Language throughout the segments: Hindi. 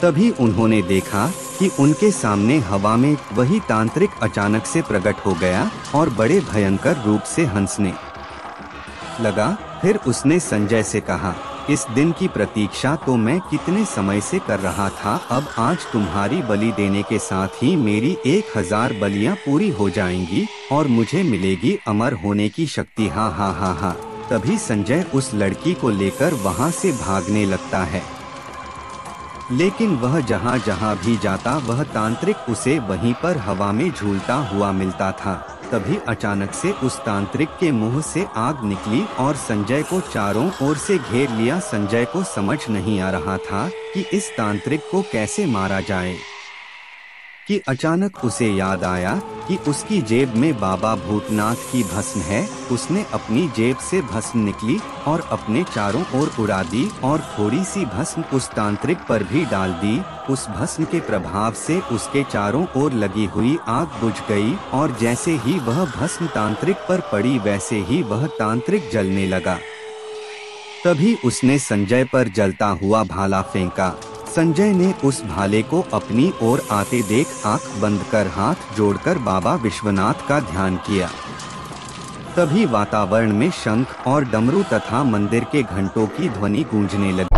तभी उन्होंने देखा कि उनके सामने हवा में वही तांत्रिक अचानक से प्रकट हो गया और बड़े भयंकर रूप से हंसने लगा। फिर उसने संजय से कहा, इस दिन की प्रतीक्षा तो मैं कितने समय से कर रहा था। अब आज तुम्हारी बलि देने के साथ ही मेरी 1000 बलियां पूरी हो जाएंगी और मुझे मिलेगी अमर होने की शक्ति। हा हा हा हा। तभी संजय उस लड़की को लेकर वहां से भागने लगता है, लेकिन वह जहां जहां भी जाता वह तांत्रिक उसे वहीं पर हवा में झूलता हुआ मिलता था। तभी अचानक से उस तांत्रिक के मुंह से आग निकली और संजय को चारों ओर से घेर लिया। संजय को समझ नहीं आ रहा था कि इस तांत्रिक को कैसे मारा जाए कि अचानक उसे याद आया कि उसकी जेब में बाबा भूतनाथ की भस्म है। उसने अपनी जेब से भस्म निकली और अपने चारों ओर उड़ा दी और थोड़ी सी भस्म उस तांत्रिक पर भी डाल दी। उस भस्म के प्रभाव से उसके चारों ओर लगी हुई आग बुझ गई और जैसे ही वह भस्म तांत्रिक पर पड़ी वैसे ही वह तांत्रिक जलने लगा। तभी उसने संजय पर जलता हुआ भाला फेंका। संजय ने उस भाले को अपनी ओर आते देख आंख बंद कर हाथ जोड़कर बाबा विश्वनाथ का ध्यान किया। तभी वातावरण में शंख और डमरू तथा मंदिर के घंटों की ध्वनि गूंजने लगी।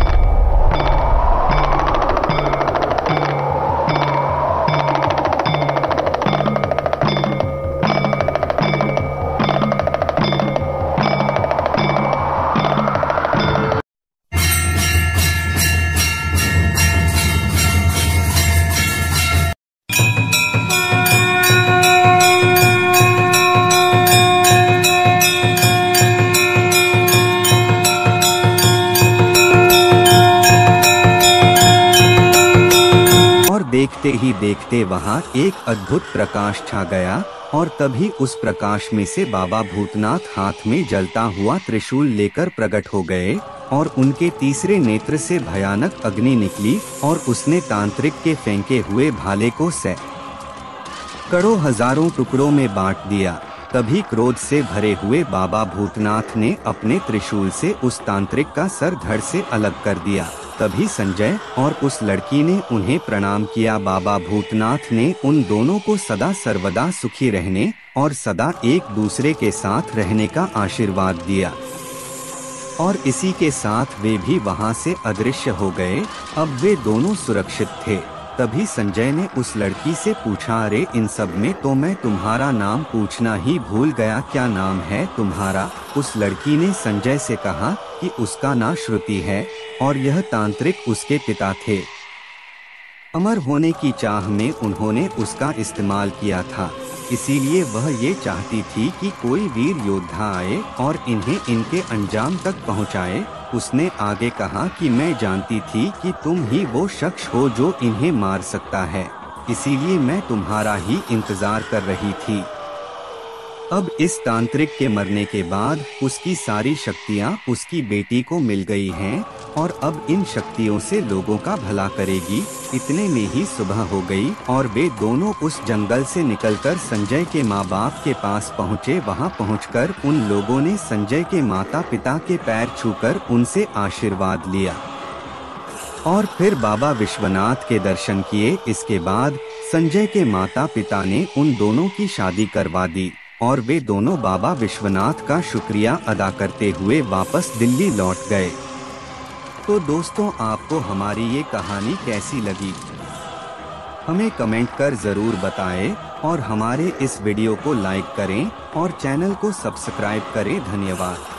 देखते ही देखते वहां एक अद्भुत प्रकाश छा गया और तभी उस प्रकाश में से बाबा भूतनाथ हाथ में जलता हुआ त्रिशूल लेकर प्रकट हो गए और उनके तीसरे नेत्र से भयानक अग्नि निकली और उसने तांत्रिक के फेंके हुए भाले को सैकड़ों हजारों टुकड़ों में बांट दिया। तभी क्रोध से भरे हुए बाबा भूतनाथ ने अपने त्रिशूल से उस तांत्रिक का सर धड़ से अलग कर दिया। तभी संजय और उस लड़की ने उन्हें प्रणाम किया। बाबा भूतनाथ ने उन दोनों को सदा सर्वदा सुखी रहने और सदा एक दूसरे के साथ रहने का आशीर्वाद दिया और इसी के साथ वे भी वहां से अदृश्य हो गए। अब वे दोनों सुरक्षित थे। तभी संजय ने उस लड़की से पूछा, अरे इन सब में तो मैं तुम्हारा नाम पूछना ही भूल गया, क्या नाम है तुम्हारा? उस लड़की ने संजय से कहा कि उसका नाम श्रुति है और यह तांत्रिक उसके पिता थे। अमर होने की चाह में उन्होंने उसका इस्तेमाल किया था, इसीलिए वह ये चाहती थी कि कोई वीर योद्धा आए और इन्हें इनके अंजाम तक पहुंचाए। उसने आगे कहा कि मैं जानती थी कि तुम ही वो शख्स हो जो इन्हें मार सकता है, इसीलिए मैं तुम्हारा ही इंतजार कर रही थी। अब इस तांत्रिक के मरने के बाद उसकी सारी शक्तियां उसकी बेटी को मिल गई हैं और अब इन शक्तियों से लोगों का भला करेगी। इतने में ही सुबह हो गई और वे दोनों उस जंगल से निकलकर संजय के माँ बाप के पास पहुँचे। वहाँ पहुँचकर उन लोगों ने संजय के माता पिता के पैर छूकर उनसे आशीर्वाद लिया और फिर बाबा विश्वनाथ के दर्शन किए। इसके बाद संजय के माता पिता ने उन दोनों की शादी करवा दी और वे दोनों बाबा विश्वनाथ का शुक्रिया अदा करते हुए वापस दिल्ली लौट गए। तो दोस्तों, आपको हमारी ये कहानी कैसी लगी हमें कमेंट कर जरूर बताएं और हमारे इस वीडियो को लाइक करें और चैनल को सब्सक्राइब करें। धन्यवाद।